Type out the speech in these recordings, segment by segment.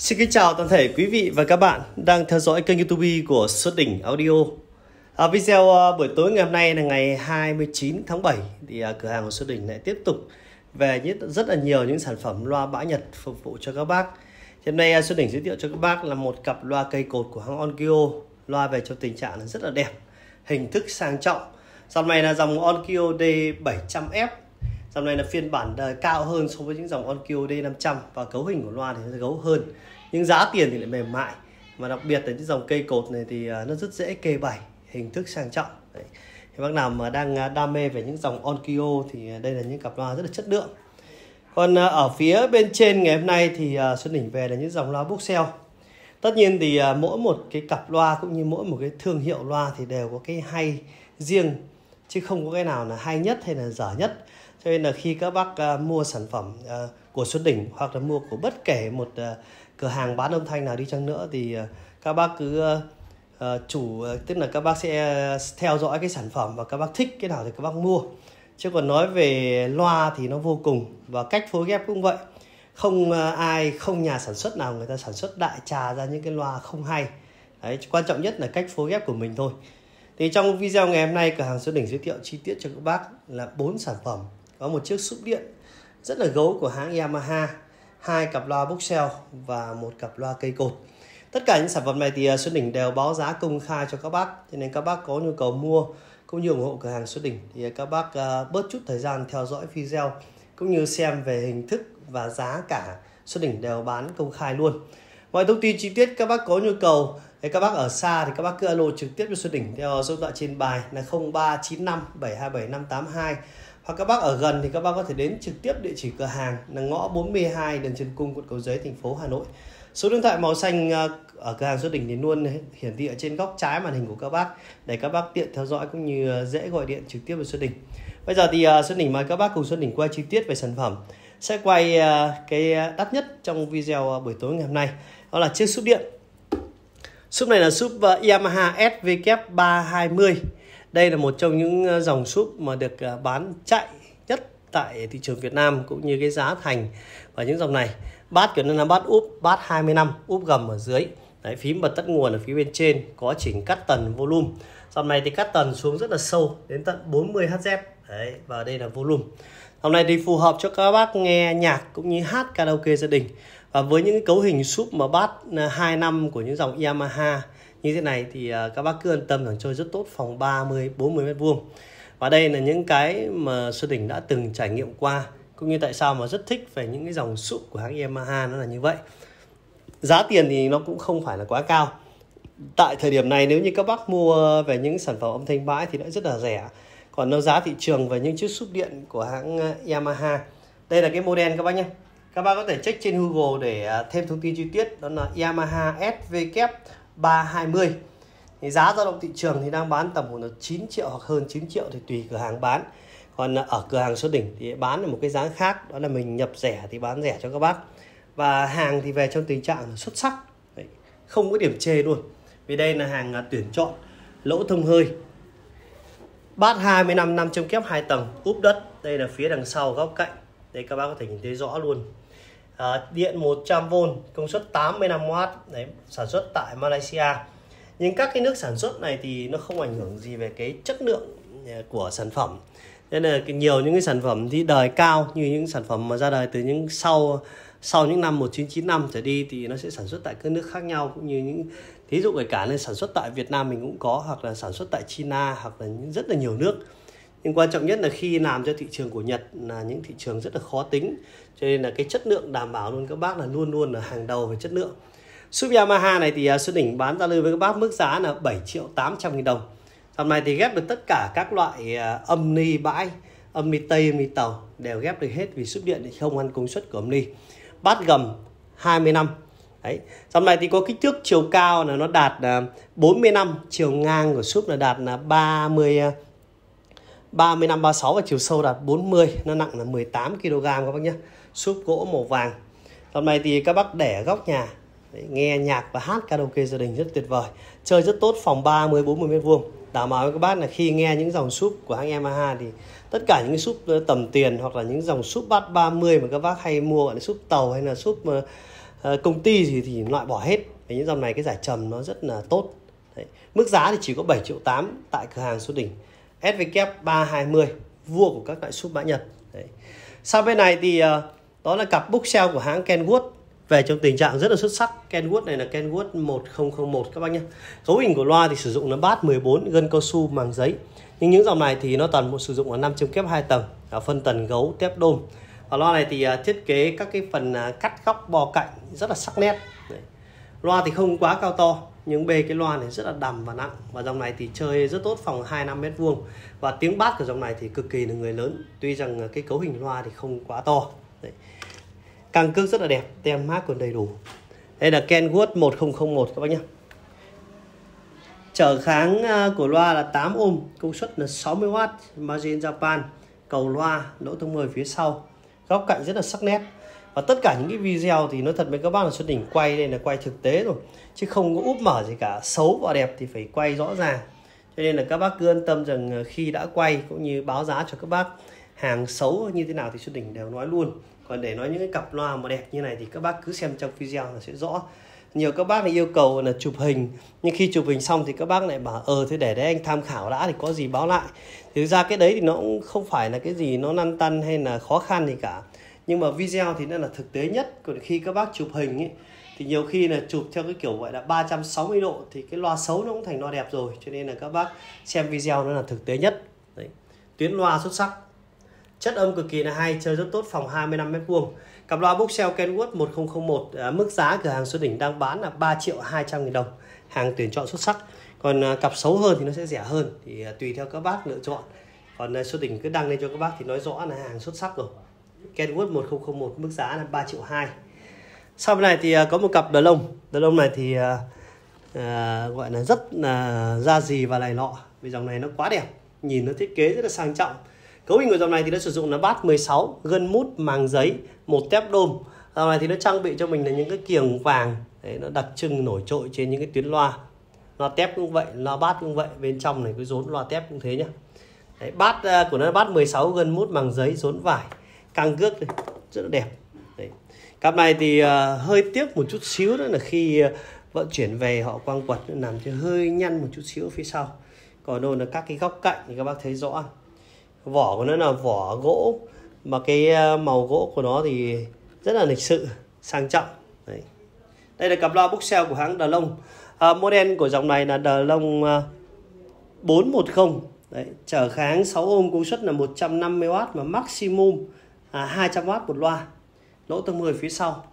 Xin kính chào toàn thể quý vị và các bạn đang theo dõi kênh YouTube của Xuất Đỉnh Audio. Video buổi tối ngày hôm nay là ngày 29 tháng 7 thì cửa hàng của Xuất Đỉnh lại tiếp tục về rất là nhiều những sản phẩm loa bãi Nhật phục vụ cho các bác. Hôm nay Xuất Đỉnh giới thiệu cho các bác là một cặp loa cây cột của hãng Onkyo. Loa về trong tình trạng rất là đẹp, hình thức sang trọng. Dòng này là dòng Onkyo D700F. Dòng này là phiên bản đời cao hơn so với những dòng Onkyo D500 và cấu hình của loa thì nó gấu hơn. Nhưng giá tiền thì lại mềm mại. Và đặc biệt là những dòng cây cột này thì nó rất dễ kê bày, hình thức sang trọng. Đấy. Thì bác nào mà đang đam mê về những dòng Onkyo thì đây là những cặp loa rất là chất lượng. Còn ở phía bên trên ngày hôm nay thì Xuân Đỉnh về là những dòng loa Boxel. Tất nhiên thì mỗi một cái cặp loa cũng như mỗi một cái thương hiệu loa thì đều có cái hay riêng, chứ không có cái nào là hay nhất hay là dở nhất. Cho nên là khi các bác mua sản phẩm của Xuân Đỉnh hoặc là mua của bất kể một cửa hàng bán âm thanh nào đi chăng nữa thì các bác cứ tức là các bác sẽ theo dõi cái sản phẩm và các bác thích cái nào thì các bác mua. Chứ còn nói về loa thì nó vô cùng, và cách phối ghép cũng vậy. Không nhà sản xuất nào người ta sản xuất đại trà ra những cái loa không hay. Đấy, quan trọng nhất là cách phối ghép của mình thôi. Thì trong video ngày hôm nay cửa hàng Xuân Đỉnh giới thiệu chi tiết cho các bác là 4 sản phẩm. Có một chiếc súp điện rất là gấu của hãng Yamaha, 2 cặp loa Boxel và một cặp loa cây cột. Tất cả những sản phẩm này thì Xuân Đỉnh đều báo giá công khai cho các bác, cho nên các bác có nhu cầu mua cũng như ủng hộ cửa hàng Xuân Đỉnh thì các bác bớt chút thời gian theo dõi video cũng như xem về hình thức và giá cả. Xuân Đỉnh đều bán công khai luôn. Mọi thông tin chi tiết các bác có nhu cầu thì các bác ở xa thì các bác cứ alo trực tiếp cho Xuân Đỉnh theo số điện thoại trên bài là 0395 727 582. Hoặc các bác ở gần thì các bác có thể đến trực tiếp địa chỉ cửa hàng là ngõ 42 đường Trần Cung, quận Cầu Giấy, thành phố Hà Nội. Số điện thoại màu xanh ở cửa hàng Xuân Đỉnh thì luôn hiển thị ở trên góc trái màn hình của các bác để các bác tiện theo dõi cũng như dễ gọi điện trực tiếp với Xuân Đỉnh. Bây giờ thì Xuân Đỉnh mời các bác cùng Xuân Đỉnh quay chi tiết về sản phẩm. Sẽ quay cái đắt nhất trong video buổi tối ngày hôm nay, đó là chiếc súp điện. Súp này là súp Yamaha SW320. Đây là một trong những dòng súp mà được bán chạy nhất tại thị trường Việt Nam cũng như cái giá thành và những dòng này. Bát của nó là bát úp, bát 25, úp gầm ở dưới. Đấy, phím bật tắt nguồn ở phía bên trên, có chỉnh cắt tần volume. Dòng này thì cắt tần xuống rất là sâu, đến tận 40 Hz. Đấy, và đây là volume. Dòng này thì phù hợp cho các bác nghe nhạc cũng như hát karaoke gia đình. Và với những cái cấu hình súp mà bát 25 của những dòng Yamaha như thế này thì các bác cứ yên tâm rằng chơi rất tốt, phòng 30-40 m². Và đây là những cái mà Xuân Đỉnh đã từng trải nghiệm qua, cũng như tại sao mà rất thích về những cái dòng súp của hãng Yamaha nó là như vậy. Giá tiền thì nó cũng không phải là quá cao. Tại thời điểm này nếu như các bác mua về những sản phẩm âm thanh bãi thì đã rất là rẻ. Còn nó giá thị trường về những chiếc súp điện của hãng Yamaha, đây là cái model các bác nhé. Các bác có thể check trên Google để thêm thông tin chi tiết, đó là Yamaha SW320. Thì giá dao động thị trường thì đang bán tầm khoảng 9 triệu hoặc hơn 9 triệu thì tùy cửa hàng bán. Còn ở cửa hàng Xuân Đỉnh thì bán là một cái giá khác, đó là mình nhập rẻ thì bán rẻ cho các bác. Và hàng thì về trong tình trạng xuất sắc. Đấy, không có điểm chê luôn. Vì đây là hàng tuyển chọn, lỗ thông hơi. Bát 25 5 châm kép 2 tầng, úp đất. Đây là phía đằng sau góc cạnh. Đây các bác có thể nhìn thấy rõ luôn. Điện 100V, công suất 85W. Đấy, sản xuất tại Malaysia. Nhưng các cái nước sản xuất này thì nó không ảnh hưởng gì về cái chất lượng của sản phẩm. Nên là nhiều những cái sản phẩm thì đời cao, như những sản phẩm mà ra đời từ những sau những năm 1995 trở đi thì nó sẽ sản xuất tại các nước khác nhau, cũng như những thí dụ kể cả là sản xuất tại Việt Nam mình cũng có, hoặc là sản xuất tại China, hoặc là rất là nhiều nước. Nhưng quan trọng nhất là khi làm cho thị trường của Nhật là những thị trường rất là khó tính, cho nên là cái chất lượng đảm bảo luôn các bác là luôn luôn là hàng đầu về chất lượng. Súp Yamaha này thì Xuân Đỉnh bán ra lưu với các bác mức giá là 7.800.000 đồng. Dòng này thì ghép được tất cả các loại âm ni bãi, âm ni tây, âm ni tàu đều ghép được hết, vì súp điện thì không ăn công suất của âm ni. Bát gầm 25. Đấy. Dòng này thì có kích thước chiều cao là nó đạt 45, chiều ngang của súp là đạt là 35 36 và chiều sâu đạt 40, nó nặng là 18 kg các bác nhé. Súp gỗ màu vàng. Dòng này thì các bác để ở góc nhà. Đấy, nghe nhạc và hát karaoke gia đình rất tuyệt vời, chơi rất tốt, phòng 30-40 m². Đảm bảo với các bác là khi nghe những dòng súp của hãng Yamaha thì tất cả những cái súp tầm tiền hoặc là những dòng súp bát 30 mà các bác hay mua, gọi là súp tàu hay là súp công ty thì loại bỏ hết. Những dòng này cái giải trầm nó rất là tốt. Đấy. Mức giá thì chỉ có 7,8 triệu tại cửa hàng Xuất Đỉnh. SW320, vua của các loại súp mã Nhật. Đấy. Sau bên này thì đó là cặp bookshelf của hãng Kenwood, về trong tình trạng rất là xuất sắc. Kenwood này là Kenwood 1001 các bác nhé. Cấu hình của loa thì sử dụng là bass 14, gân cao su, màng giấy. Nhưng những dòng này thì nó toàn bộ sử dụng là 5 châm kép 2 tầng, phân tần gấu, tép đôm. Và loa này thì thiết kế các cái phần cắt góc bo cạnh rất là sắc nét. Đấy. Loa thì không quá cao to, nhưng bề cái loa này rất là đầm và nặng. Và dòng này thì chơi rất tốt, phòng 25 m². Và tiếng bass của dòng này thì cực kỳ là người lớn. Tuy rằng cái cấu hình loa thì không quá to. Đấy. Căng cước rất là đẹp, tem mác còn đầy đủ. Đây là Kenwood 1001 các bác nhé. Trở kháng của loa là 8 ohm, công suất là 60W, Made in Japan. Cầu loa, lỗ thông 10 phía sau, góc cạnh rất là sắc nét. Và tất cả những cái video thì nói thật với các bác là Xuất Đỉnh quay đây là quay thực tế rồi, chứ không có úp mở gì cả. Xấu và đẹp thì phải quay rõ ràng. Cho nên là các bác cứ yên tâm rằng khi đã quay cũng như báo giá cho các bác, hàng xấu như thế nào thì Xuất Đỉnh đều nói luôn. Còn để nói những cái cặp loa mà đẹp như này thì các bác cứ xem trong video là sẽ rõ. Nhiều các bác lại yêu cầu là chụp hình, nhưng khi chụp hình xong thì các bác lại bảo thế để đấy anh tham khảo đã thì có gì báo lại. Thực ra cái đấy thì nó cũng không phải là cái gì nó lăn tăn hay là khó khăn gì cả. Nhưng mà video thì nó là thực tế nhất. Còn khi các bác chụp hình ấy, thì nhiều khi là chụp theo cái kiểu gọi là 360 độ thì cái loa xấu nó cũng thành loa đẹp rồi. Cho nên là các bác xem video nó là thực tế nhất. Đấy. Tuyến loa xuất sắc, chất âm cực kỳ là hay, chơi rất tốt, phòng 25 m². Cặp loa bookshelf Kenwood 1001, mức giá cửa hàng Xuất Đỉnh đang bán là 3.200.000 đồng. Hàng tuyển chọn xuất sắc. Còn cặp xấu hơn thì nó sẽ rẻ hơn, thì tùy theo các bác lựa chọn. Còn Xuất Đỉnh cứ đăng lên cho các bác thì nói rõ là hàng xuất sắc rồi. Kenwood 1001, mức giá là 3.200.000. Sau bên này thì có một cặp đờ lông này thì gọi là rất là da dì và này nọ, vì dòng này nó quá đẹp, nhìn nó thiết kế rất là sang trọng. Cấu hình của dòng này thì nó sử dụng là bass 16, gân mút, màng giấy, một tép đôm. Dòng này thì nó trang bị cho mình là những cái kiềng vàng, đấy, nó đặc trưng nổi trội trên những cái tuyến loa. Loa tép cũng vậy, loa bass cũng vậy, bên trong này cái rốn loa tép cũng thế nhá. Đấy, bass của nó là bass 16, gân mút, màng giấy, rốn vải, căng cước rất là đẹp. Đấy. Cặp này thì hơi tiếc một chút xíu nữa là khi vận chuyển về họ quăng quật làm cho hơi nhăn một chút xíu phía sau. Còn đâu là các cái góc cạnh thì các bác thấy rõ. Vỏ của nó là vỏ gỗ, mà cái màu gỗ của nó thì rất là lịch sự, sang trọng. Đấy. Đây là cặp loa bookshelf của hãng Đờ Lông. Model của dòng này là Đờ Lông 410. Đấy. Trở kháng 6 ohm, công suất là 150W và maximum 200W một loa. Lỗ tông 10 phía sau.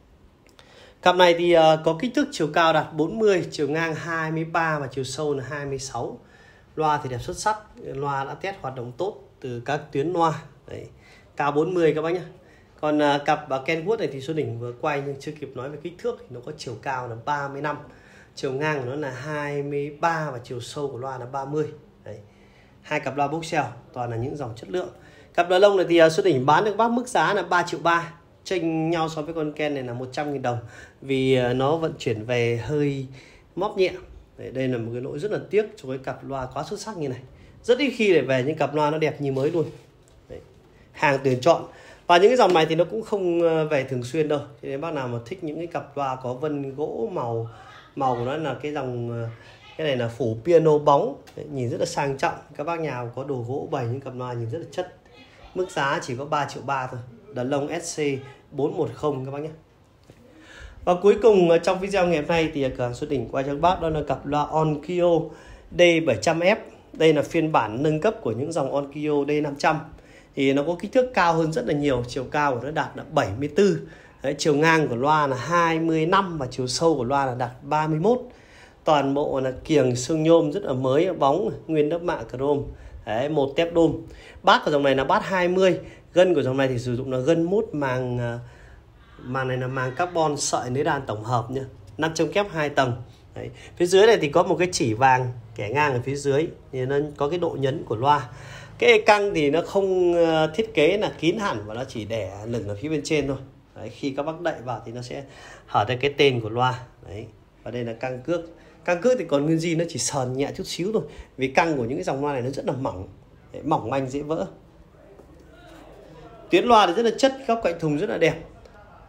Cặp này thì có kích thước chiều cao đạt 40, chiều ngang 23 và chiều sâu là 26. Loa thì đẹp xuất sắc, loa đã test hoạt động tốt từ các tuyến loa. Đấy. Cao 40 các bác nhé. Còn cặp Kenwood này thì Xuất Đỉnh vừa quay nhưng chưa kịp nói về kích thước, thì nó có chiều cao là 35, chiều ngang của nó là 23 và chiều sâu của loa là 30. Đấy. Hai cặp loa bookshelf toàn là những dòng chất lượng. Cặp đờ lông này thì Xuất Đỉnh bán được bác mức giá là 3.300.000, chênh nhau so với con Ken này là 100.000 đồng, vì nó vận chuyển về hơi móp nhẹ. Đấy, đây là một cái lỗi rất là tiếc cho cái cặp loa quá xuất sắc như này. Rất ít khi để về những cặp loa nó đẹp như mới luôn. Đấy. Hàng tuyển chọn. Và những cái dòng này thì nó cũng không về thường xuyên đâu. Cho nên bác nào mà thích những cái cặp loa có vân gỗ màu của nó là cái dòng, cái này là phủ piano bóng. Đấy, nhìn rất là sang trọng. Các bác nhà có đồ gỗ bày những cặp loa nhìn rất là chất. Mức giá chỉ có 3.300.000 thôi. Đờ Lông SC 410 các bác nhé. Và cuối cùng trong video ngày hôm nay thì cửa hàng Xuất Đỉnh quay cho các bác đó là cặp loa Onkyo D700F. Đây là phiên bản nâng cấp của những dòng Onkyo D500. Thì nó có kích thước cao hơn rất là nhiều, chiều cao của nó đạt là 74. Đấy, chiều ngang của loa là 25 và chiều sâu của loa là đạt 31. Toàn bộ là kiềng xương nhôm rất là mới, bóng, nguyên lớp mạ chrome. Đấy, một tép đôm. Bass của dòng này là bass 20. Gân của dòng này thì sử dụng là gân mút màng này là màng carbon sợi nới đàn tổng hợp nhá. 5 châm kép 2 tầng. Đấy. Phía dưới này thì có một cái chỉ vàng kẻ ngang ở phía dưới thì nó có cái độ nhấn của loa. Cái căng thì nó không thiết kế là kín hẳn và nó chỉ để lửng ở phía bên trên thôi. Đấy, khi các bác đậy vào thì nó sẽ hở ra cái tên của loa. Đấy. Và đây là căng cước. Căng cước thì còn nguyên gì nó chỉ sờn nhẹ chút xíu thôi. Vì căng của những cái dòng loa này nó rất là mỏng. Đấy, mỏng manh dễ vỡ. Tuyến loa thì rất là chất, góc cạnh thùng rất là đẹp.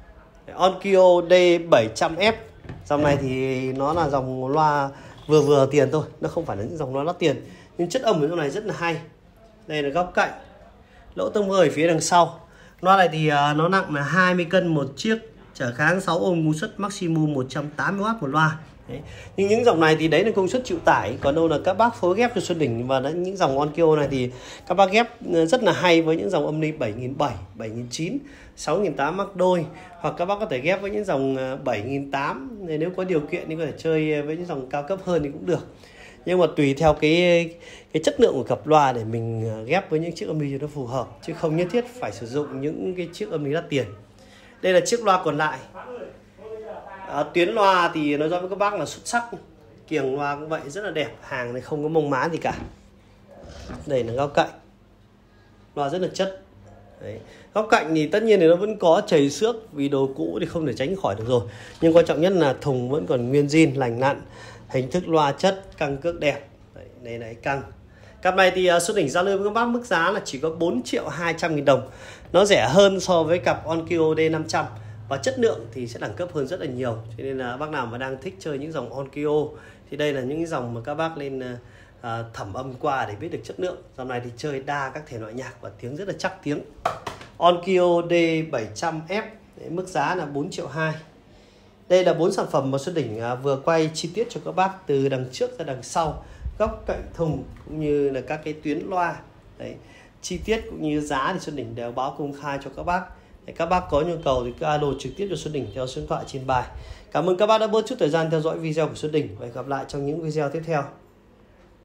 Onkyo D700F. Dòng này thì nó là dòng loa vừa tiền thôi, nó không phải là những dòng loa đắt tiền, nhưng chất âm của dòng này rất là hay. Đây là góc cạnh, lỗ tông hơi phía đằng sau. Loa này thì nó nặng là 20 cân một chiếc, trở kháng 6 ohm, công suất maximum 180W một loa. Đấy. Nhưng những dòng này thì đấy là công suất chịu tải, còn đâu là các bác phối ghép cho Xuân Đỉnh. Và những dòng Onkyo này thì các bác ghép rất là hay với những dòng âm ly 7.700, 7.900, 6.800 mắc đôi, hoặc các bác có thể ghép với những dòng 7.800. Nếu có điều kiện thì có thể chơi với những dòng cao cấp hơn thì cũng được. Nhưng mà tùy theo cái chất lượng của cặp loa để mình ghép với những chiếc âm ly cho nó phù hợp, chứ không nhất thiết phải sử dụng những cái chiếc âm ly đắt tiền. Đây là chiếc loa còn lại. Tuyến loa thì nói rõ với các bác là xuất sắc, kiềng loa cũng vậy, rất là đẹp, hàng này không có mông má gì cả. Đây là góc cạnh, loa rất là chất. Đấy. Góc cạnh thì tất nhiên thì nó vẫn có chảy xước, vì đồ cũ thì không thể tránh khỏi được rồi, nhưng quan trọng nhất là thùng vẫn còn nguyên zin lành lặn, hình thức loa chất, căng cước đẹp. Đây này, căng. Cặp này thì Xuân Đỉnh giao lưu với các bác mức giá là chỉ có 4.200.000 đồng. Nó rẻ hơn so với cặp Onkyo D500, và chất lượng thì sẽ đẳng cấp hơn rất là nhiều. Cho nên là bác nào mà đang thích chơi những dòng Onkyo thì đây là những dòng mà các bác lên thẩm âm qua để biết được chất lượng. Dòng này thì chơi đa các thể loại nhạc và tiếng rất là chắc tiếng. Onkyo D700F, mức giá là 4.200.000. Đây là 4 sản phẩm mà Xuân Đỉnh vừa quay chi tiết cho các bác từ đằng trước ra đằng sau, góc cạnh thùng cũng như là các cái tuyến loa. Đấy, chi tiết cũng như giá thì Xuân Đỉnh đều báo công khai cho các bác. Để các bác có nhu cầu thì cứ alo trực tiếp cho Xuân Đỉnh theo số điện thoại trên bài. Cảm ơn các bác đã bớt chút thời gian theo dõi video của Xuân Đỉnh, và hẹn gặp lại trong những video tiếp theo.